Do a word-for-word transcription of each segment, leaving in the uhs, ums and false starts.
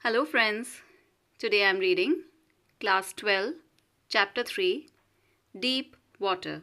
Hello friends, today I am reading Class twelve, Chapter three, Deep Water.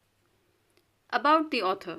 About the author.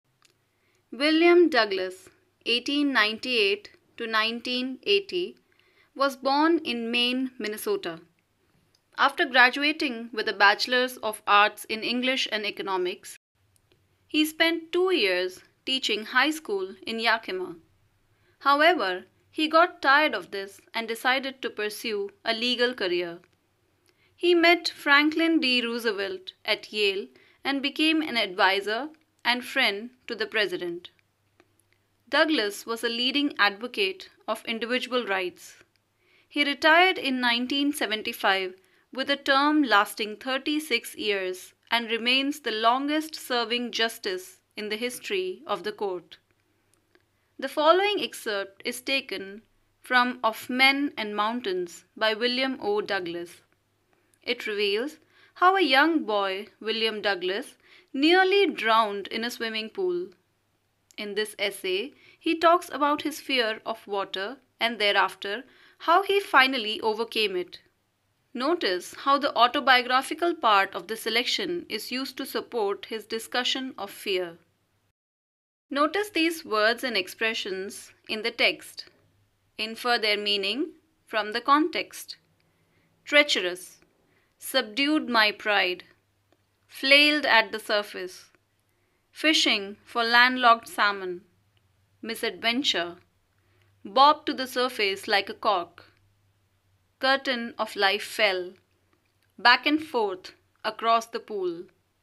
William Douglas, eighteen ninety-eight to nineteen eighty, was born in Maine, Minnesota. After graduating with a Bachelor's of Arts in English and Economics, he spent two years teaching high school in Yakima. However, he got tired of this and decided to pursue a legal career. He met Franklin D. Roosevelt at Yale and became an advisor and friend to the president. Douglas was a leading advocate of individual rights. He retired in nineteen seventy-five with a term lasting thirty-six years and remains the longest-serving justice in the history of the court. The following excerpt is taken from Of Men and Mountains by William O. Douglas. It reveals how a young boy, William Douglas, nearly drowned in a swimming pool. In this essay, he talks about his fear of water and thereafter how he finally overcame it. Notice how the autobiographical part of the selection is used to support his discussion of fear. Notice these words and expressions in the text. Infer their meaning from the context. Treacherous, subdued my pride, flailed at the surface, fishing for landlocked salmon, misadventure, bobbed to the surface like a cork, curtain of life fell, back and forth across the pool.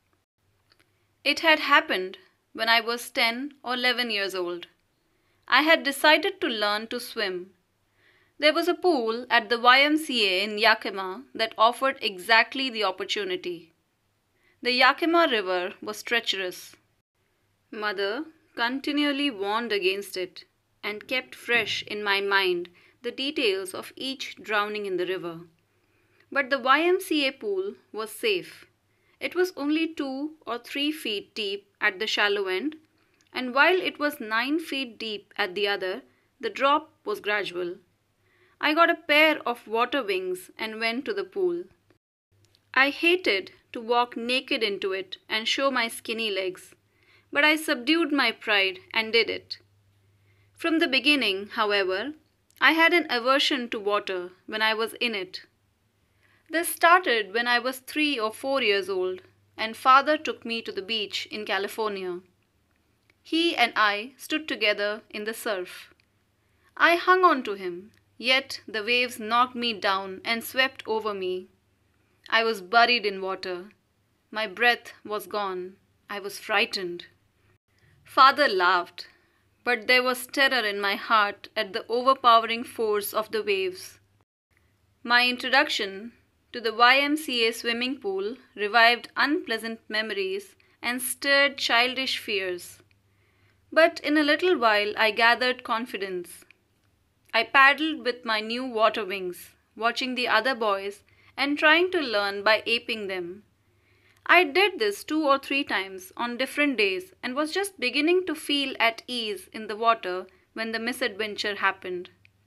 It had happened when I was ten or eleven years old. I had decided to learn to swim. There was a pool at the Y M C A in Yakima that offered exactly the opportunity. The Yakima River was treacherous. Mother continually warned against it and kept fresh in my mind the details of each drowning in the river. But the Y M C A pool was safe. It was only two or three feet deep at the shallow end, and while it was nine feet deep at the other, the drop was gradual. I got a pair of water wings and went to the pool. I hated to walk naked into it and show my skinny legs, but I subdued my pride and did it. From the beginning, however, I had an aversion to water when I was in it. This started when I was three or four years old, and father took me to the beach in California. He and I stood together in the surf. I hung on to him, yet the waves knocked me down and swept over me. I was buried in water. My breath was gone. I was frightened. Father laughed, but there was terror in my heart at the overpowering force of the waves. My introduction to the Y M C A swimming pool revived unpleasant memories and stirred childish fears. But in a little while I gathered confidence. I paddled with my new water wings, watching the other boys and trying to learn by aping them. I did this two or three times on different days and was just beginning to feel at ease in the water when the misadventure happened.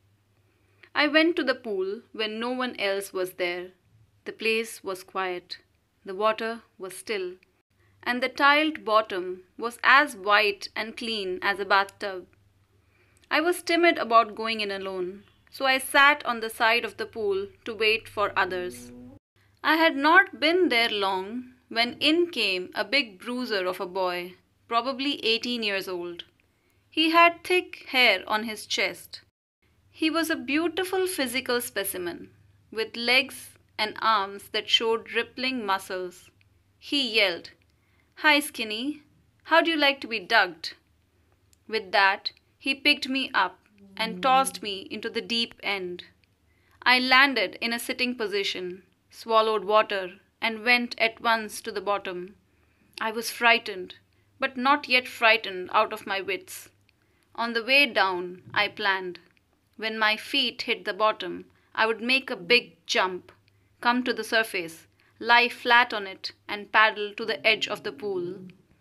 I went to the pool when no one else was there. The place was quiet, the water was still, and the tiled bottom was as white and clean as a bathtub. I was timid about going in alone, so I sat on the side of the pool to wait for others. I had not been there long when in came a big bruiser of a boy, probably eighteen years old. He had thick hair on his chest. He was a beautiful physical specimen, with legs and arms that showed rippling muscles. He yelled, "Hi, Skinny. How'd you like to be ducked?" With that, he picked me up and tossed me into the deep end. I landed in a sitting position, swallowed water, and went at once to the bottom. I was frightened, but not yet frightened out of my wits. On the way down, I planned. When my feet hit the bottom, I would make a big jump, come to the surface, lie flat on it, and paddle to the edge of the pool.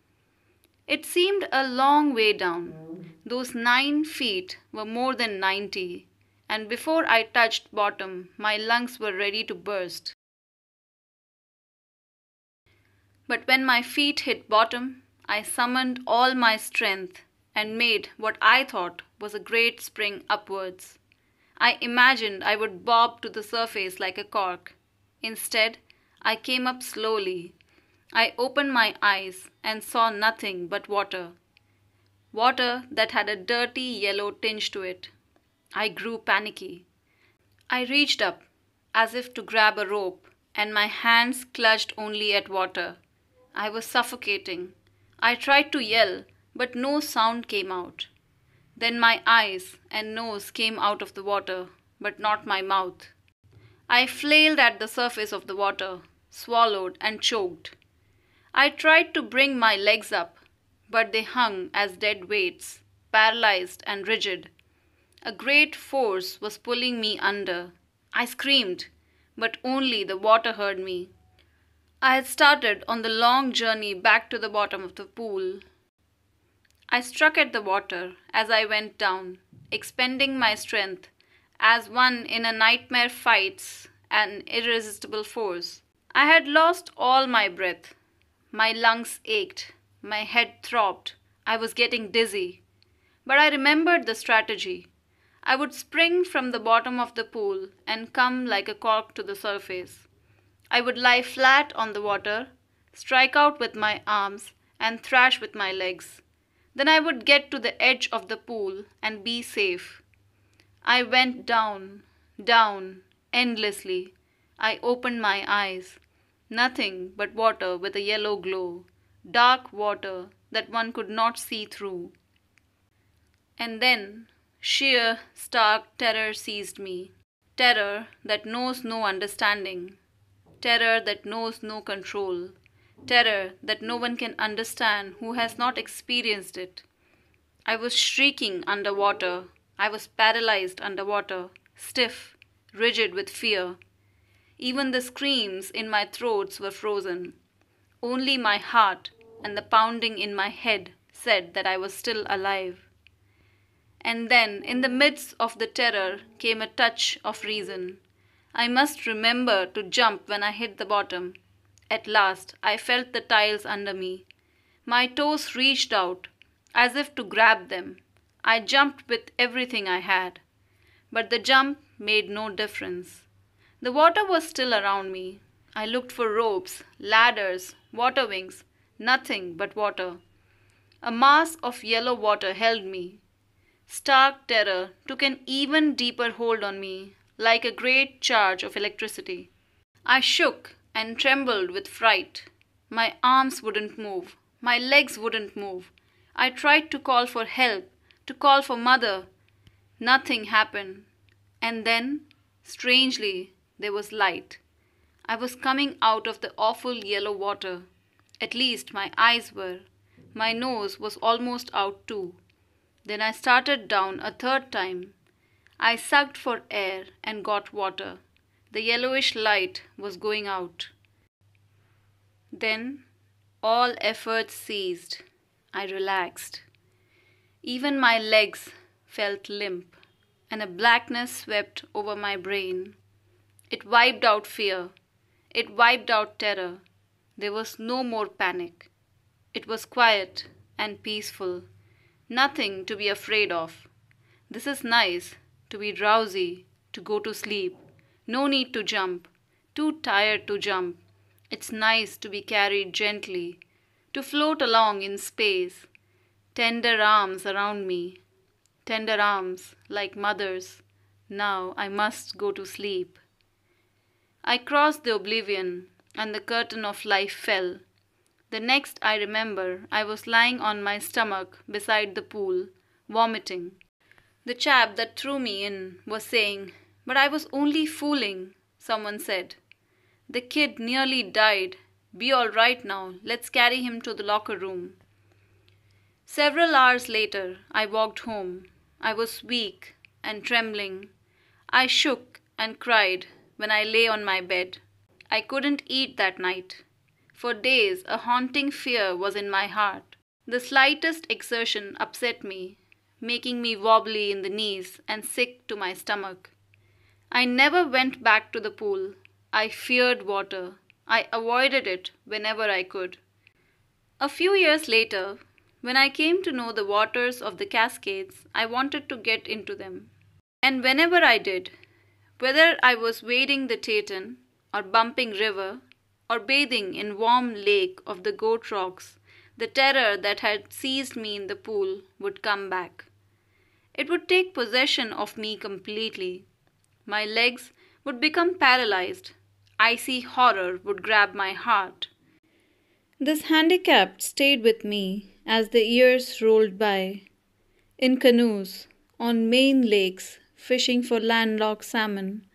It seemed a long way down. Those nine feet were more than ninety, and before I touched bottom, my lungs were ready to burst. But when my feet hit bottom, I summoned all my strength and made what I thought was a great spring upwards. I imagined I would bob to the surface like a cork. Instead, I came up slowly. I opened my eyes and saw nothing but water. Water that had a dirty yellow tinge to it. I grew panicky. I reached up as if to grab a rope, and my hands clutched only at water. I was suffocating. I tried to yell, but no sound came out. Then my eyes and nose came out of the water, but not my mouth. I flailed at the surface of the water, swallowed and choked. I tried to bring my legs up, but they hung as dead weights, paralyzed and rigid. A great force was pulling me under. I screamed, but only the water heard me. I had started on the long journey back to the bottom of the pool. I struck at the water as I went down, expending my strength as one in a nightmare fights an irresistible force. I had lost all my breath. My lungs ached. My head throbbed. I was getting dizzy. But I remembered the strategy. I would spring from the bottom of the pool and come like a cork to the surface. I would lie flat on the water, strike out with my arms, and thrash with my legs. Then I would get to the edge of the pool and be safe. I went down, down, endlessly. I opened my eyes. Nothing but water with a yellow glow, dark water that one could not see through. And then sheer, stark terror seized me. Terror that knows no understanding. Terror that knows no control. Terror that no one can understand who has not experienced it. I was shrieking underwater. I was paralyzed underwater, stiff, rigid with fear. Even the screams in my throats were frozen. Only my heart and the pounding in my head said that I was still alive. And then, in the midst of the terror, came a touch of reason. I must remember to jump when I hit the bottom. At last, I felt the tiles under me. My toes reached out, as if to grab them. I jumped with everything I had. But the jump made no difference. The water was still around me. I looked for ropes, ladders, water wings, nothing but water. A mass of yellow water held me. Stark terror took an even deeper hold on me, like a great charge of electricity. I shook and trembled with fright. My arms wouldn't move. My legs wouldn't move. I tried to call for help, to call for mother. Nothing happened. And then, strangely, there was light. I was coming out of the awful yellow water. At least my eyes were. My nose was almost out too. Then I started down a third time. I sucked for air and got water. The yellowish light was going out. Then all efforts ceased. I relaxed. Even my legs felt limp, and a blackness swept over my brain. It wiped out fear. It wiped out terror. There was no more panic. It was quiet and peaceful. Nothing to be afraid of. This is nice, to be drowsy, to go to sleep. No need to jump. Too tired to jump. It's nice to be carried gently, to float along in space. Tender arms around me. Tender arms like mother's. Now I must go to sleep. I crossed the oblivion, and the curtain of life fell. The next I remember, I was lying on my stomach beside the pool, vomiting. The chap that threw me in was saying, "But I was only fooling," someone said. "The kid nearly died. Be all right now. Let's carry him to the locker room." Several hours later, I walked home. I was weak and trembling. I shook and cried when I lay on my bed. I couldn't eat that night. For days, a haunting fear was in my heart. The slightest exertion upset me. making me wobbly in the knees and sick to my stomach. I never went back to the pool. I feared water. I avoided it whenever I could. A few years later, when I came to know the waters of the Cascades, I wanted to get into them. And whenever I did, whether I was wading the Teton, or bumping river, or bathing in warm lake of the goat rocks, the terror that had seized me in the pool would come back. It would take possession of me completely. My legs would become paralyzed. Icy horror would grab my heart. This handicap stayed with me as the years rolled by. In canoes, on Maine lakes, fishing for landlocked salmon,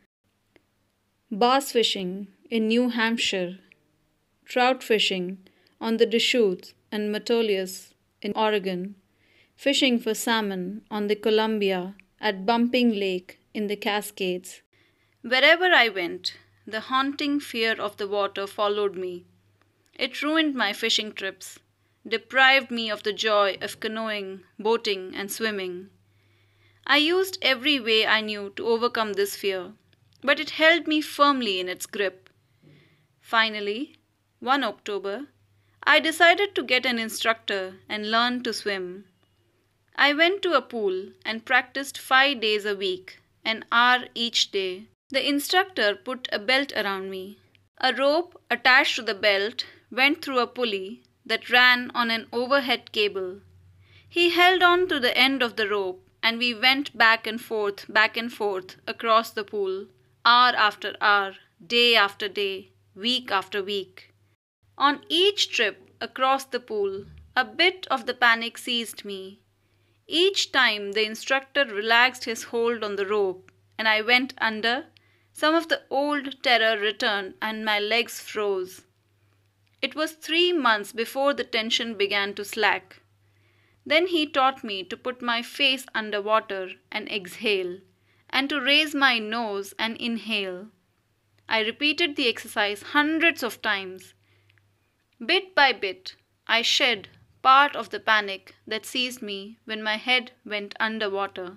bass fishing in New Hampshire, trout fishing on the Deschutes and Metolius in Oregon, fishing for salmon on the Columbia at Bumping Lake in the Cascades. Wherever I went, the haunting fear of the water followed me. It ruined my fishing trips, deprived me of the joy of canoeing, boating, and swimming. I used every way I knew to overcome this fear, but it held me firmly in its grip. Finally, one October, I decided to get an instructor and learn to swim. I went to a pool and practiced five days a week, an hour each day. The instructor put a belt around me. A rope attached to the belt went through a pulley that ran on an overhead cable. He held on to the end of the rope and we went back and forth, back and forth across the pool, hour after hour, day after day, week after week. On each trip across the pool, a bit of the panic seized me. Each time the instructor relaxed his hold on the rope and I went under, some of the old terror returned and my legs froze. It was three months before the tension began to slack. Then he taught me to put my face under water and exhale, and to raise my nose and inhale. I repeated the exercise hundreds of times. Bit by bit, I shed part of the panic that seized me when my head went under water.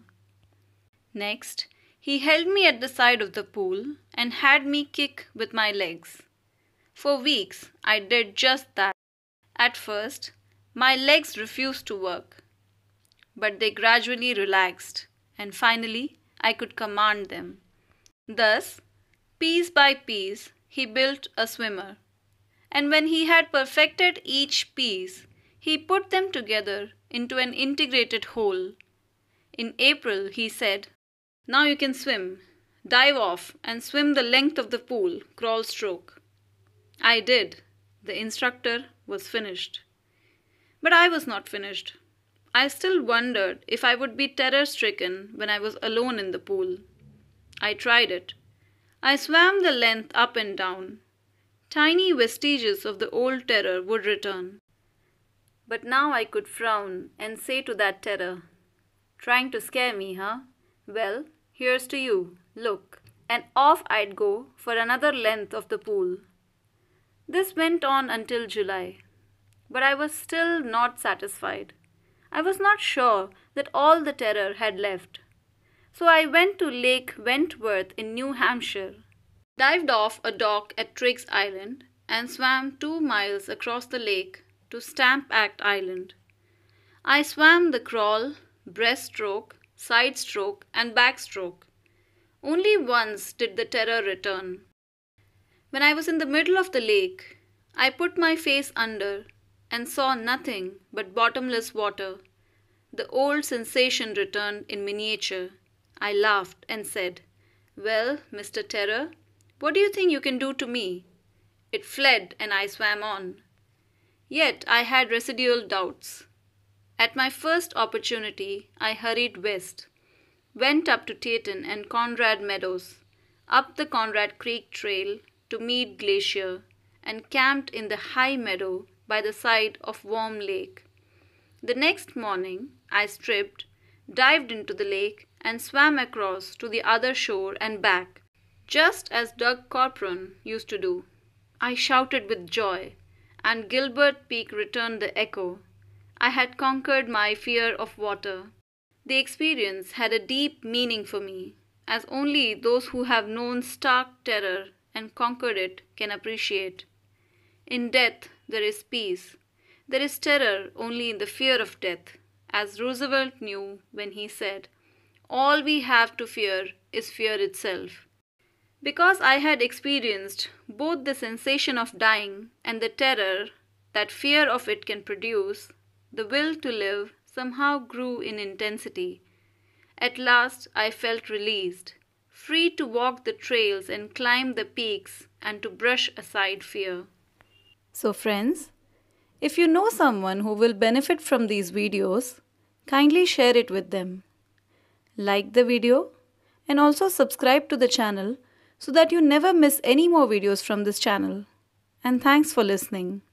Next, he held me at the side of the pool and had me kick with my legs. For weeks, I did just that. At first, my legs refused to work, but they gradually relaxed, and finally, I could command them. Thus, piece by piece, he built a swimmer, and when he had perfected each piece, he put them together into an integrated whole. In April, he said, "Now you can swim. Dive off and swim the length of the pool, crawl stroke." I did. The instructor was finished. But I was not finished. I still wondered if I would be terror-stricken when I was alone in the pool. I tried it. I swam the length up and down. Tiny vestiges of the old terror would return. But now I could frown and say to that terror, "Trying to scare me, huh? Well, here's to you. Look." And off I'd go for another length of the pool. This went on until July. But I was still not satisfied. I was not sure that all the terror had left. So I went to Lake Wentworth in New Hampshire, dived off a dock at Triggs Island, and swam two miles across the lake to Stamp Act Island. I swam the crawl, breaststroke, side stroke, and backstroke. Only once did the terror return. When I was in the middle of the lake, I put my face under and saw nothing but bottomless water. The old sensation returned in miniature. I laughed and said, "Well, Mister Terror, what do you think you can do to me?" It fled and I swam on. Yet I had residual doubts. At my first opportunity, I hurried west, went up to Teton and Conrad Meadows, up the Conrad Creek Trail to Meade Glacier, and camped in the high meadow by the side of Warm Lake. The next morning, I stripped, dived into the lake, and swam across to the other shore and back, just as Doug Corporon used to do. I shouted with joy, and Gilbert Peak returned the echo. I had conquered my fear of water. The experience had a deep meaning for me, as only those who have known stark terror and conquered it can appreciate. In death, there is peace. There is terror only in the fear of death, as Roosevelt knew when he said, "All we have to fear is fear itself." Because I had experienced both the sensation of dying and the terror that fear of it can produce, the will to live somehow grew in intensity. At last I felt released, free to walk the trails and climb the peaks and to brush aside fear. So friends, if you know someone who will benefit from these videos, kindly share it with them. Like the video and also subscribe to the channel so that you never miss any more videos from this channel. And thanks for listening.